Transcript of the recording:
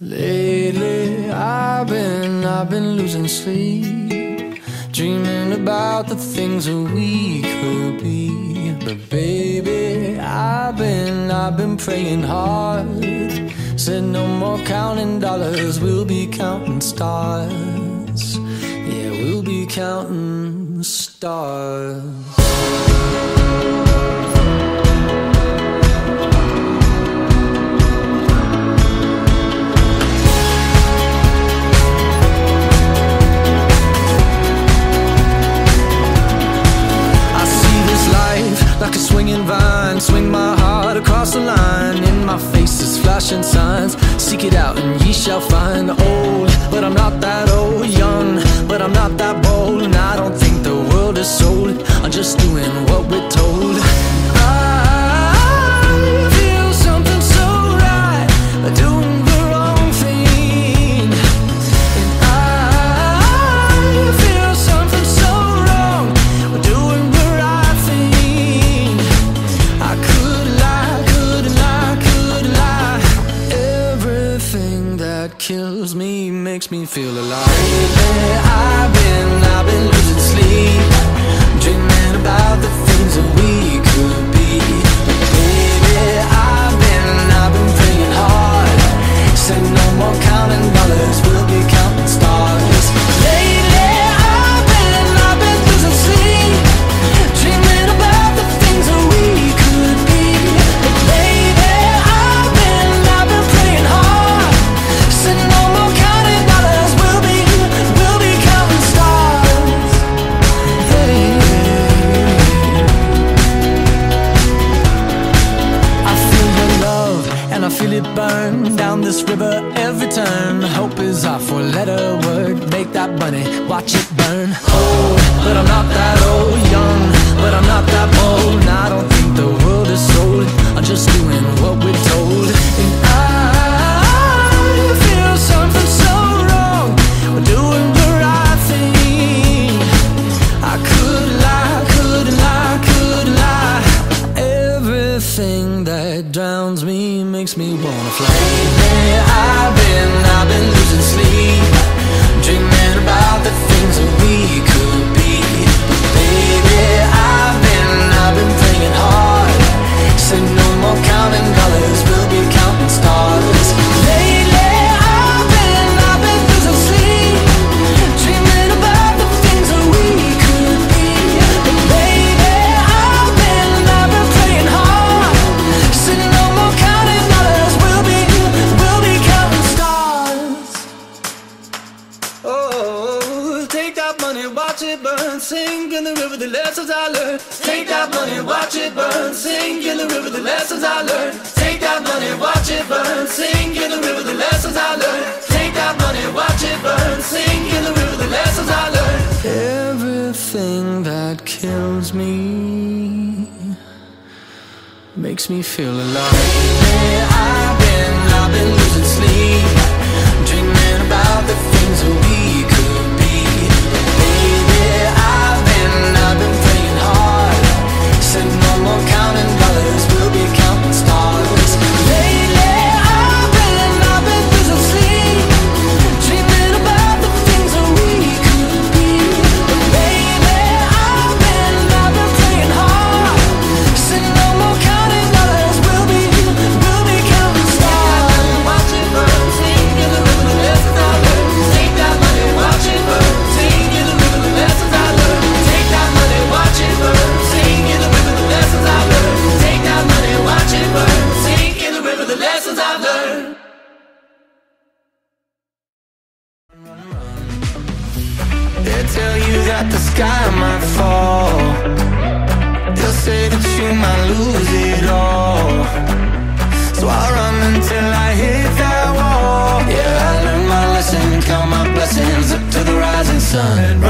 Lately I've been losing sleep, dreaming about the things that we could be. But baby, I've been praying hard. Said no more counting dollars, we'll be counting stars. Yeah, we'll be counting stars. Like a swinging vine, swing my heart across the line. In my face is flashing signs. Seek it out and ye shall find. Old, but I'm not that old. Young, but I'm not that bold. And I don't think the world is sold. I'm just doing what we're told. I feel something so right, doing the wrong thing. And I feel something so wrong, doing the right thing. I could lie, couldn't lie, couldn't lie. Everything that kills me makes me feel alive. Lately I've been losing sleep, dreaming about the things that we could be. Baby, I've been praying hard. Said no more counting dollars, we'll be counting stars. Lately I've been losing sleep, dreaming about the things that we could be. But baby, I've been praying hard. Said no more counting dollars, we'll be counting stars. Hey. I feel your love and I feel it burn down this river every turn. Hope is our four-letter word. Make that money, watch it burn. Old, but I'm not that old. Young, but I'm not that bold. And I don't think the world is sold. I'm just doing what we're told. And I feel something so wrong, we're doing the right thing. I could lie, couldn't lie, couldn't lie. Everything that drowns me makes me wanna fly. Lately I've been losing sleep, dreaming about the things that we could be. But baby, I've been praying hard. Said no more counting dollars, we'll be counting stars. Lately I've been losing sleep, dreaming about the things that we could be. But baby, I've been praying hard. Said no more counting dollars, we'll be counting stars. Oh, take that money, watch it burn, sink in the river, the lessons I learned. Take that money, watch it burn, sink in the river, the lessons I learned. Take that money, watch it burn, sink in the river, the lessons I learned. Take that money, watch it burn, sink in the river, the lessons I learned. Everything that kills me makes me feel alive. Lately I've been losing sleep, dreaming about the things that we could be. Baby, I've been praying hard. Said no more counting dollars, we'll be counting stars. Lately I've been losing sleep, dreaming about the things that we could be. But baby, I've been praying hard. Said no more counting dollars, we'll be counting stars. Watch it burn, sing in the river, the lessons I learned. Take that money, watch it burn, sing in the river, the lessons I learned. Take that money, watch it burn, sing in the river, the lessons I learned. Take that money, watch it burn, sing in the river, the lessons I've learned. They tell you that the sky might fall. They'll say that you might lose it all. So I run until I hit that wall. Yeah, I learned my lesson, count my blessings up to the rising sun.